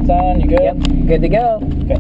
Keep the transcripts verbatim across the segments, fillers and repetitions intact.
Seatbelts on, you good? Yep, good to go. Okay.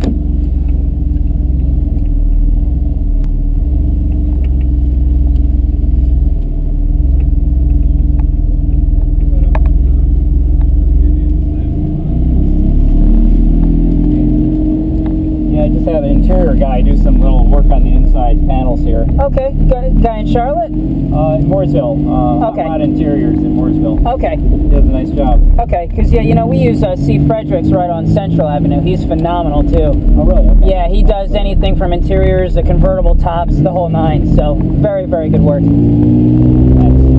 Yeah, I just had an interior guy do some little work on the inside panels here. Okay, guy, guy in Charlotte? Uh, in Mooresville. Uh, Okay. Not interiors in Mooresville. Okay. He does a nice job. Okay, because, yeah, you know, we use uh, C. Fredericks right on Central Avenue. He's phenomenal, too. Oh, really? Okay. Yeah, he does anything from interiors, the convertible tops, the whole nine. So, very, very good work. Nice.